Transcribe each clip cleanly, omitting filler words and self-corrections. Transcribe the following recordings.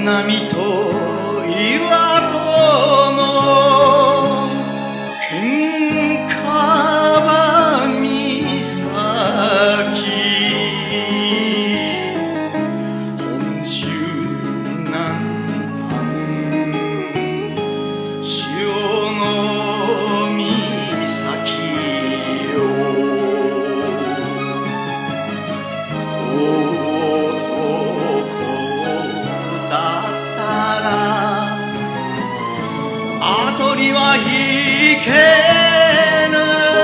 波と岩との喧嘩場岬、本州南端潮の岬よ、後には引けぬ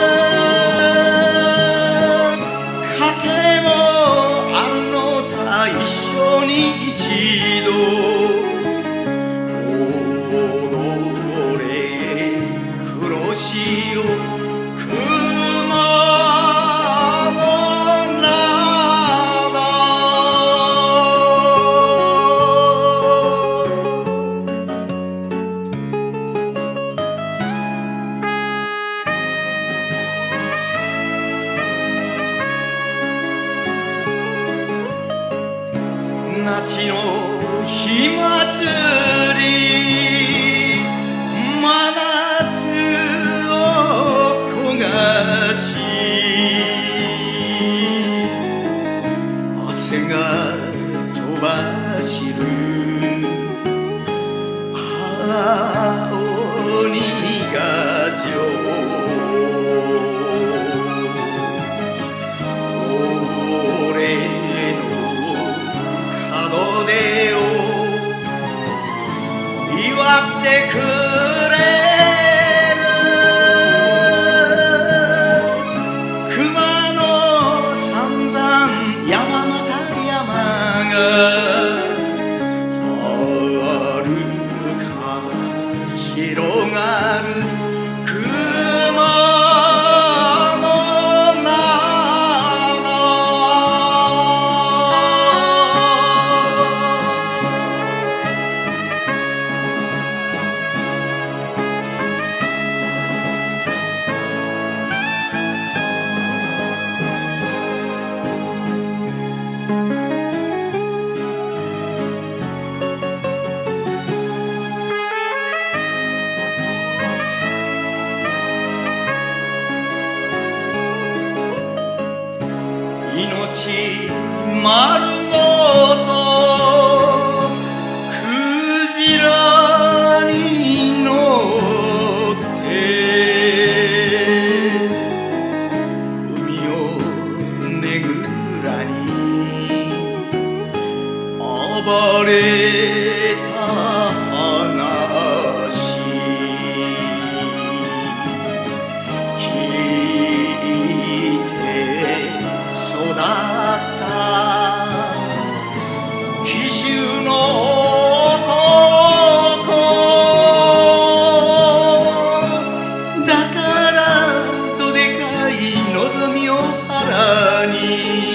賭けもあるのさ、一生に一度踊れ黒潮雲の灘。那智の火祭り、真夏を焦がし、汗が飛ばしる青鬼ヶ城、俺の門出を祝ってくれる熊野三山山形山がはるか広がる雲の灘。命丸ごとクジラに乗って海をねぐらに暴れた話、聞いて育った紀州の男だから、どでかい望みを腹に